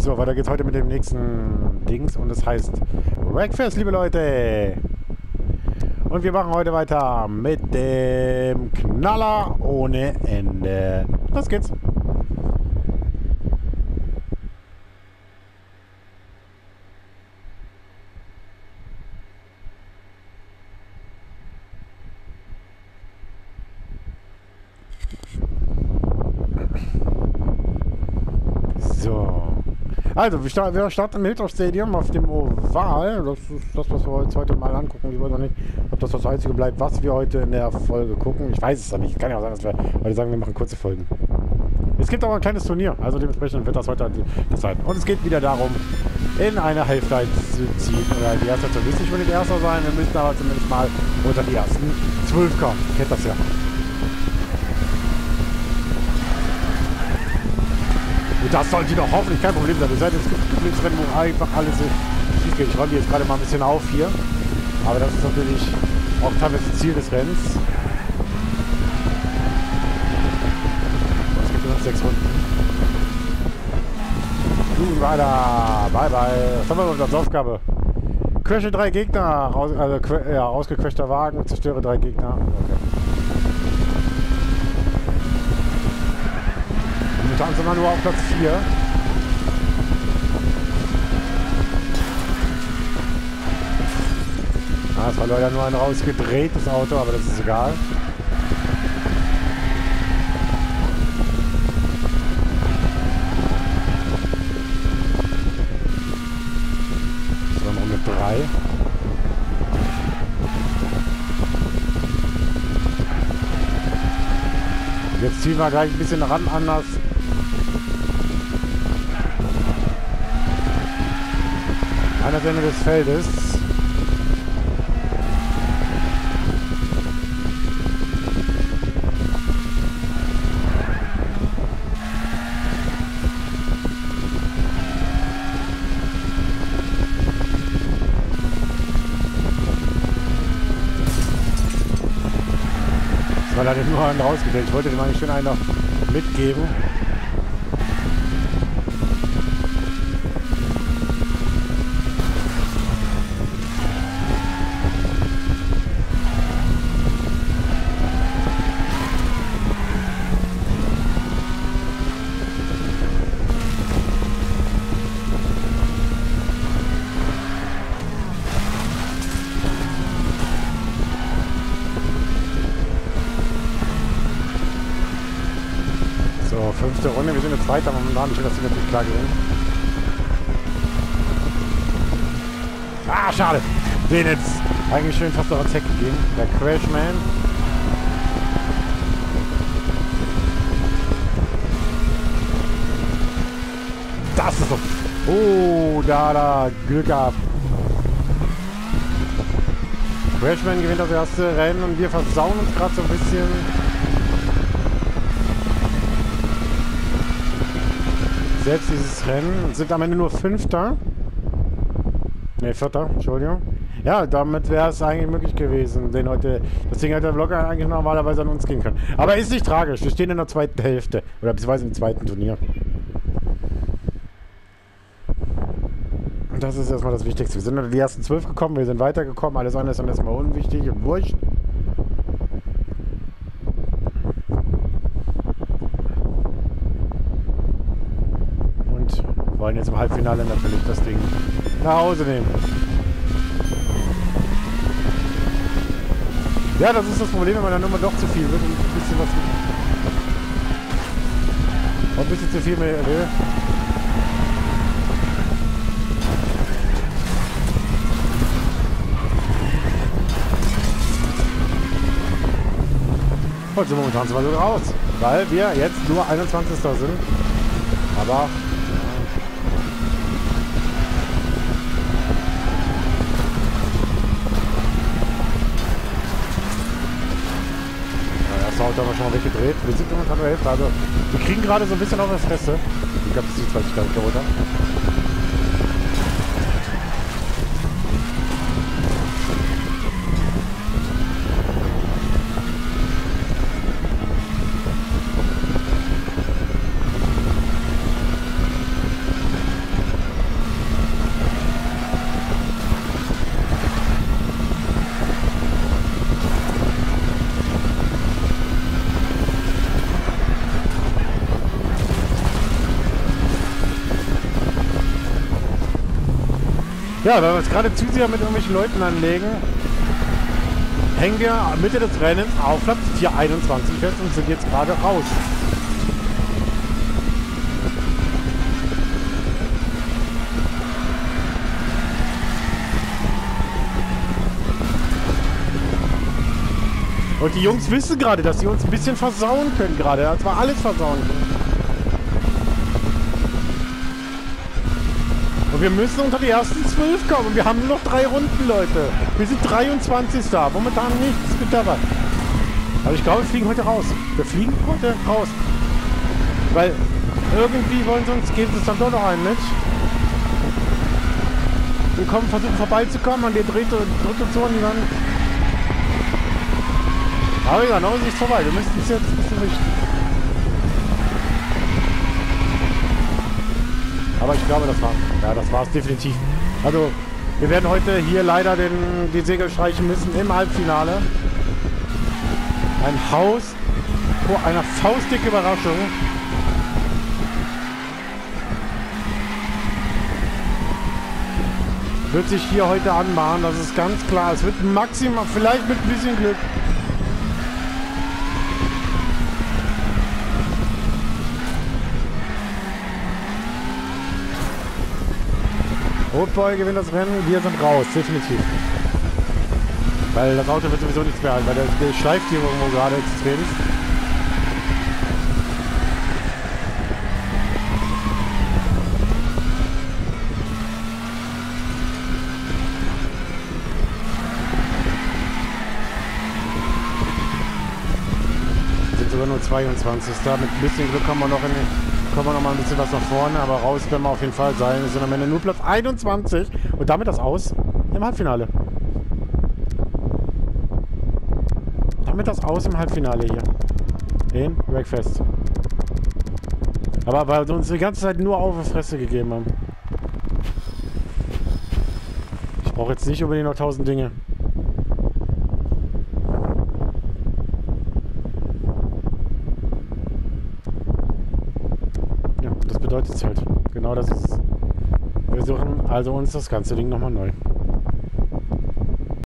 So, weiter geht's heute mit dem nächsten Dings und es heißt Wreckfest, liebe Leute. Und wir machen heute weiter mit dem Knaller ohne Ende. Los geht's. So. Also, wir starten im Hilltop Stadium auf dem Oval. Das ist das, was wir uns heute mal angucken. Ich weiß noch nicht, ob das Einzige bleibt, was wir heute in der Folge gucken. Ich weiß es ja nicht. Kann ja auch sein, dass wir heute sagen, wir machen kurze Folgen. Es gibt aber ein kleines Turnier, also dementsprechend wird das heute das sein. Und es geht wieder darum, in eine Halbzeit zu ziehen. Oder die erste müsste nicht unbedingt Erster sein, wir müssen aber zumindest mal unter die ersten 12 kommen. Kennt das ja. Und das sollte doch hoffentlich kein Problem sein. Das heißt, es gibt Rennen, wo einfach alles schief geht. Ich räume die jetzt gerade mal ein bisschen auf hier. Aber das ist natürlich auch teilweise Ziel des Rennens. Es gibt nur noch 6 Runden. Gut, weiter. Bye, bye. Was haben wir noch als Aufgabe? Crashe 3 Gegner. Ausgequetschter Wagen. Zerstöre 3 Gegner. Okay. Momentan sind wir nur auf Platz 4. Ah, es war leider nur ein rausgedrehtes Auto, aber das ist egal. So, Runde 3. Jetzt ziehen wir gleich ein bisschen ran anders. An das Ende des Feldes. Das war leider nur einen rausgedreht. Ich wollte dem eigentlich schon einen noch mitgeben. So, 5. Runde, wir sind jetzt weiter momentan, ich will das natürlich klar gehen. Ah, schade! Den jetzt eigentlich schön fast auf den Zeck gegeben. Der Crashman. Das ist so. Oh, da, Glück gehabt. Crashman gewinnt das erste Rennen und wir versauen uns gerade so ein bisschen. Selbst dieses Rennen sind am Ende nur 5. Ne, 4. Entschuldigung. Ja, damit wäre es eigentlich möglich gewesen, das Ding hätte der Vlogger eigentlich normalerweise an uns gehen können. Aber ist nicht tragisch, wir stehen in der zweiten Hälfte. Oder beziehungsweise im zweiten Turnier. Und das ist erstmal das Wichtigste. Wir sind unter die ersten 12 gekommen, wir sind weitergekommen, alles andere ist dann erstmal unwichtig und wurscht. Wollen jetzt im Halbfinale natürlich das Ding nach Hause nehmen. Ja, das ist das Problem, wenn man dann immer doch zu viel wird und ein bisschen was... Ein bisschen zu viel mehr will. Und so momentan sind wir so raus, weil wir jetzt nur 21. sind. Aber... Das Auto haben wir schon mal weggedreht. Wir sind momentan nur Hälfte. Also wir kriegen gerade so ein bisschen auf der Fresse. Ich glaube, das sieht zwar nicht gleich runter. Ja, weil wir uns gerade zu sehr mit irgendwelchen Leuten anlegen, hängen wir Mitte des Rennens auf Platz 421 fest und sind jetzt gerade raus. Und die Jungs wissen gerade, dass sie uns ein bisschen versauen können gerade. Das war alles versauen können. Und wir müssen unter die ersten 12 kommen. Und wir haben nur noch 3 Runden, Leute. Wir sind 23. da. Momentan nichts mit dabei. Aber ich glaube, wir fliegen heute raus. Wir fliegen heute raus. Weil irgendwie wollen sie uns, geben sie uns dann doch noch einen mit. Wir versuchen vorbeizukommen an die dritte Zone dann. Aber ja, noch ist nicht vorbei. Wir müssen es jetzt ein bisschen richten. Aber ich glaube, das war's definitiv. Also, wir werden heute hier leider die Segel streichen müssen im Halbfinale. Ein Haus vor einer faustdicke Überraschung. Wird sich hier heute anbahnen, das ist ganz klar. Es wird maximal, vielleicht mit ein bisschen Glück. Rotboy gewinnt das Rennen, wir sind raus, definitiv. Weil das Auto wird sowieso nichts mehr halten, weil der schleift hier irgendwo gerade extrem. Sind sogar nur 22. Mit ein bisschen Glück kommen wir noch mal ein bisschen was nach vorne, aber raus werden wir auf jeden Fall sein. Wir sind am Ende nur Platz 21 und damit das Aus im Halbfinale. Damit das Aus im Halbfinale hier. In Wreckfest. Aber weil sie uns die ganze Zeit nur auf die Fresse gegeben haben. Ich brauche jetzt nicht unbedingt noch 1000 Dinge. Bedeutet es halt. Genau das ist. Wir suchen also uns das ganze Ding nochmal neu.